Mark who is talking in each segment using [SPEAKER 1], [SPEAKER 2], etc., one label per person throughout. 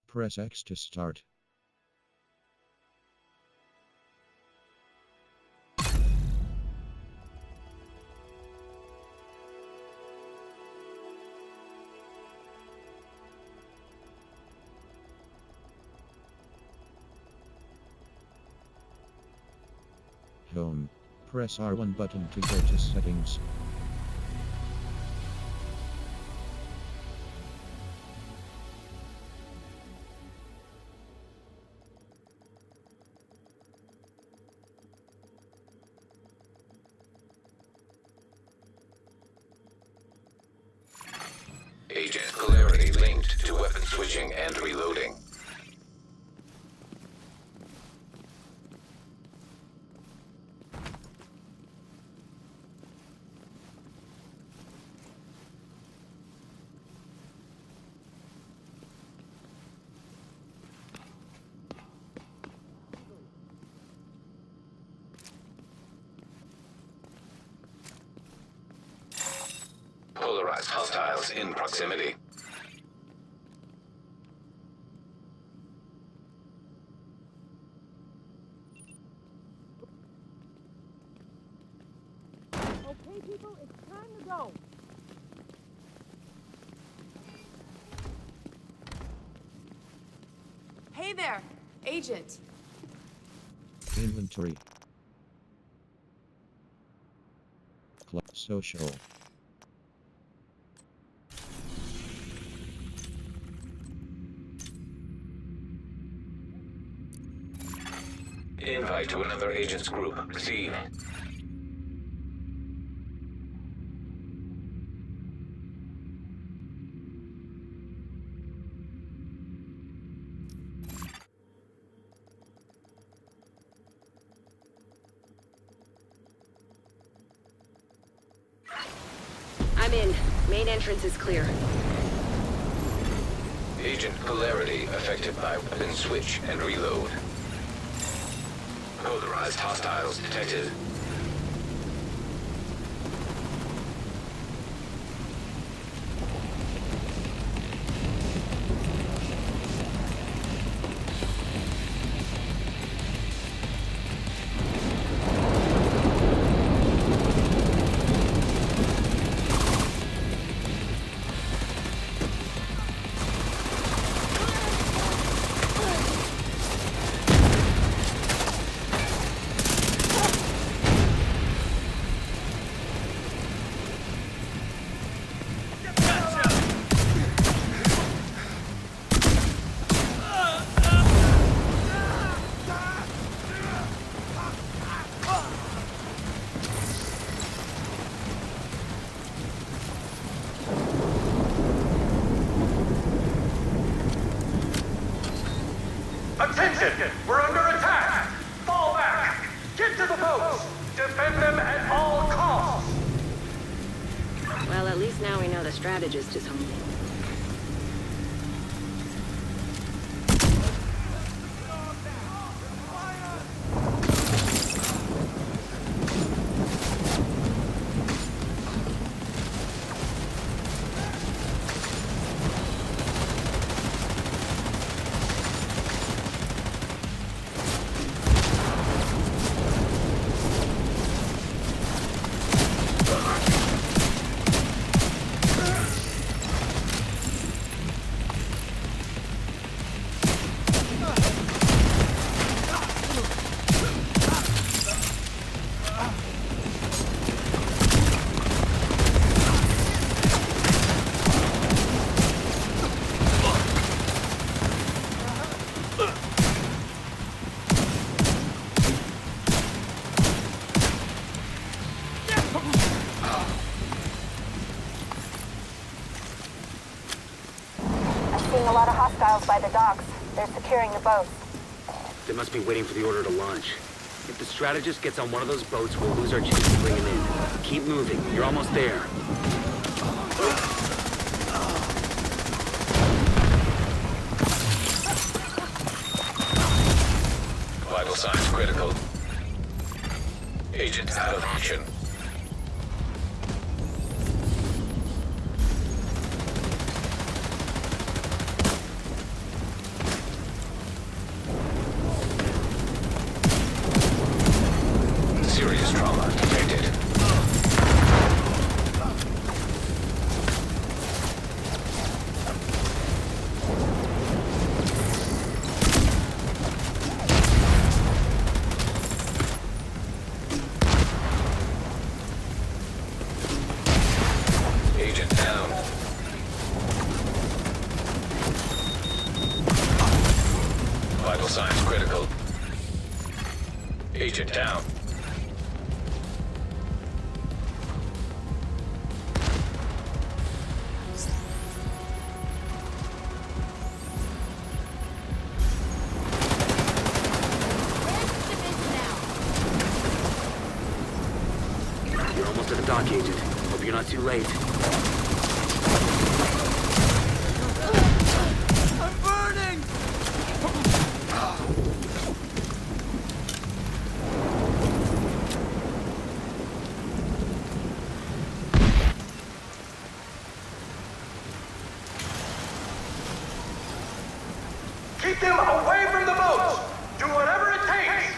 [SPEAKER 1] Press X to start. Home. Press R1 button to go to settings.
[SPEAKER 2] Agent Polarity linked to weapon switching and reloading. Polarized hostiles in proximity.
[SPEAKER 3] Okay, people, it's time to go. Hey there, Agent.
[SPEAKER 1] Inventory. Social.
[SPEAKER 2] Invite to another agent's group. Proceed.
[SPEAKER 4] I'm in. Main entrance is clear.
[SPEAKER 2] Agent Polarity affected by weapon switch and reload. Polarized hostiles detected.
[SPEAKER 5] Attention! We're under attack! Fall back! Get to the boats! Defend them at all costs!
[SPEAKER 4] Well, at least now we know the strategist is home.
[SPEAKER 6] Seeing a lot of hostiles by the docks. They're securing the boats.
[SPEAKER 7] They must be waiting for the order to launch. If the strategist gets on one of those boats, we'll lose our chance to bring him in. Keep moving. You're almost there.
[SPEAKER 2] Vital signs critical. Agent out of action. signs critical. Agent down.
[SPEAKER 7] You're almost at the dock, Agent. Hope you're not too late.
[SPEAKER 3] I'm burning!
[SPEAKER 5] Keep them away from the boats! Do whatever it takes!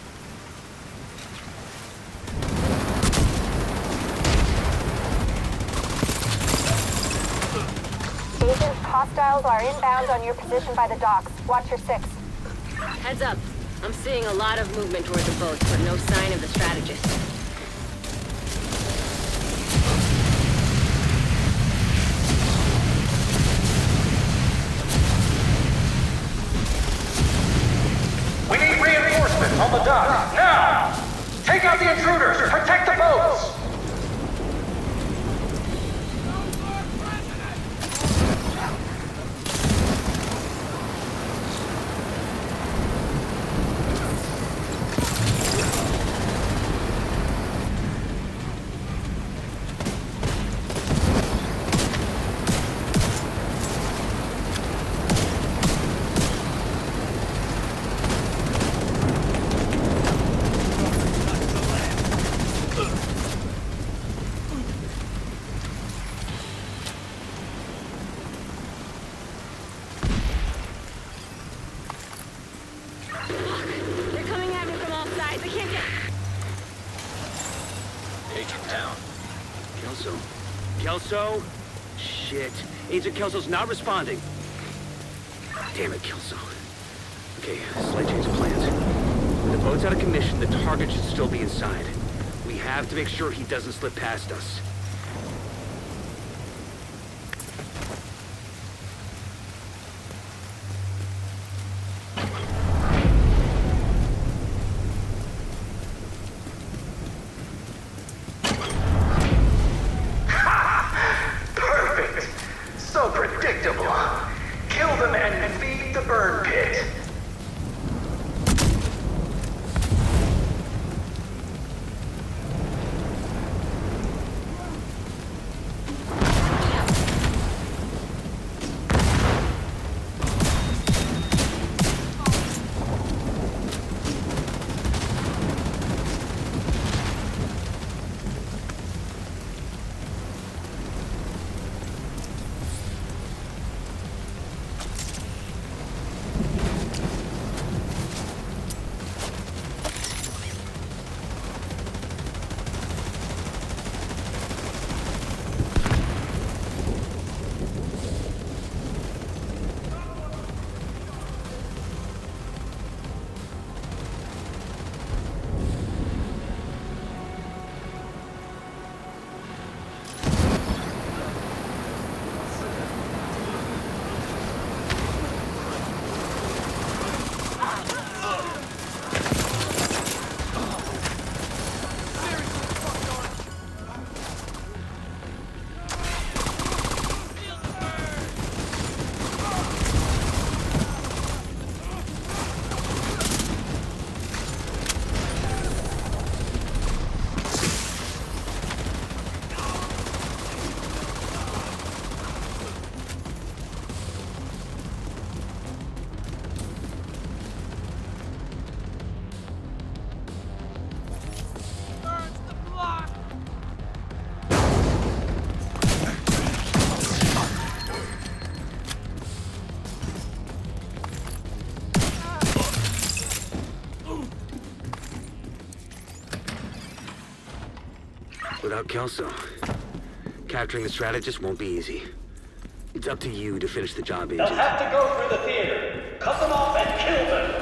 [SPEAKER 6] Agent, hostiles are inbound on your position by the docks. Watch your six.
[SPEAKER 4] Heads up. I'm seeing a lot of movement toward the boats, but no sign of the strategist.
[SPEAKER 5] We need reinforcements on the dock, now! Take out the intruders! Protect the boats!
[SPEAKER 4] They're coming at me from all sides. I can't get...
[SPEAKER 2] Agent down.
[SPEAKER 7] Kelso. Kelso? Shit. Agent Kelso's not responding. Damn it, Kelso. Okay, slight change of plans. With the boat's out of commission, the target should still be inside. We have to make sure he doesn't slip past us.
[SPEAKER 5] Perfect! So predictable. Kill them and feed the burn pit.
[SPEAKER 7] Without Kelso, capturing the strategist won't be easy. It's up to you to finish the job, Agent.
[SPEAKER 5] They'll have to go through the theater. Cut them off and kill them.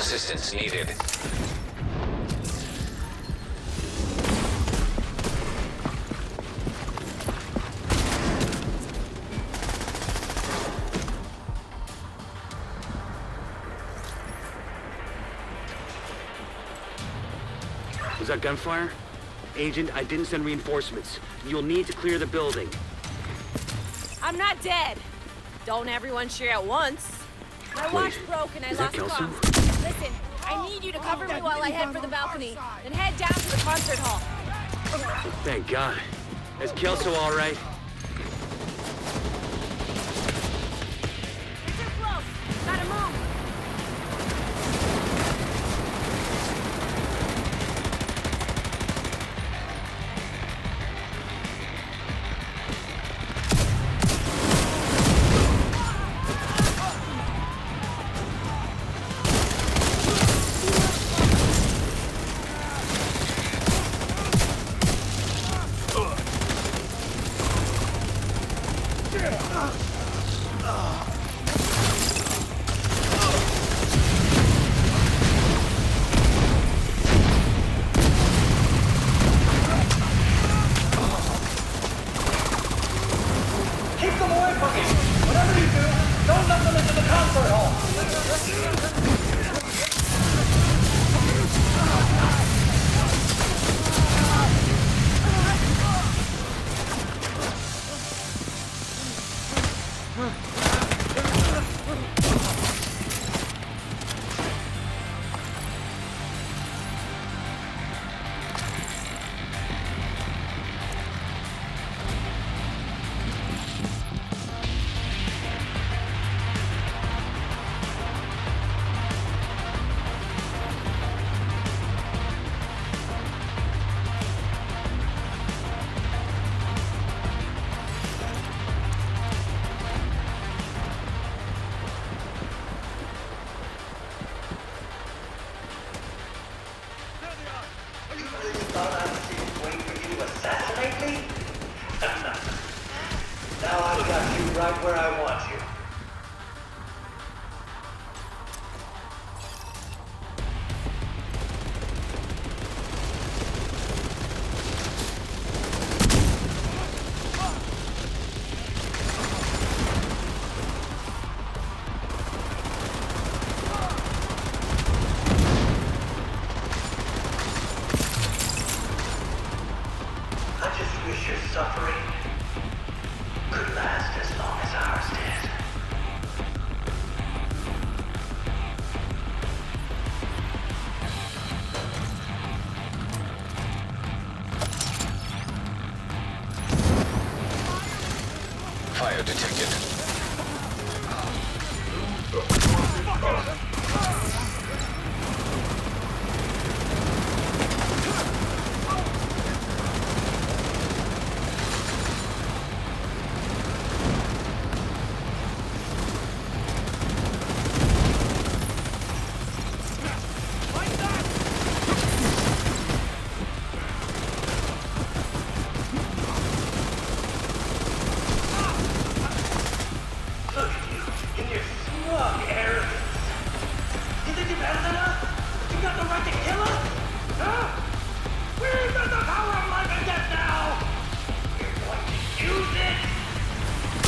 [SPEAKER 2] assistance needed.
[SPEAKER 7] Was that gunfire? Agent, I didn't send reinforcements. You'll need to clear the building.
[SPEAKER 3] I'm not dead. Don't everyone cheer at once. My watch broke and I
[SPEAKER 7] is that
[SPEAKER 3] lost
[SPEAKER 7] Kelso?
[SPEAKER 3] comms. Listen, I need you to cover me while I head for the balcony, then head down to the concert hall.
[SPEAKER 7] Thank God. Is Kelso all right?
[SPEAKER 3] You're too close. Gotta move.
[SPEAKER 5] Keep them away from me! Whatever you do, don't let them into the concert hall!
[SPEAKER 8] Thought I was just waiting for you to assassinate me? Now I've got you right where I want you. I just wish your suffering could last as long as ours did.
[SPEAKER 2] Fire detected.
[SPEAKER 8] Look at you, in your smug arrogance. You think you're better than us? You got the right to kill us? Huh? We've got the power of life and death now! You're going to use it!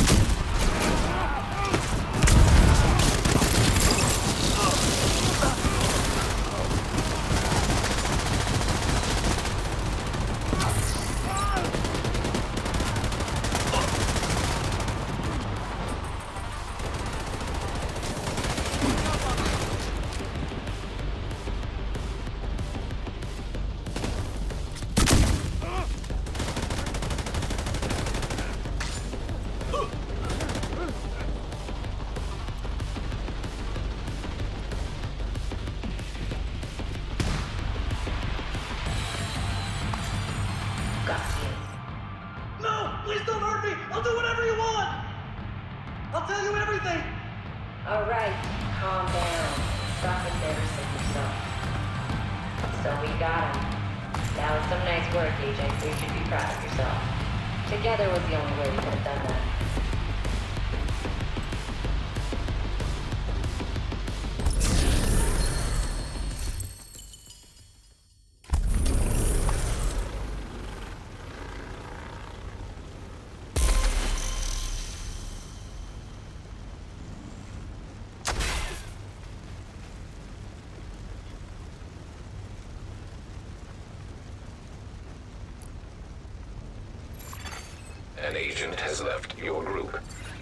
[SPEAKER 8] Got you. No! Please don't hurt me! I'll do whatever you want! I'll tell you everything!
[SPEAKER 9] Alright, calm down. Stop embarrassing yourself. So we got him. That was some nice work, Agent. You should be proud of yourself. Together was the only way we could have done that.
[SPEAKER 2] An agent has left your group.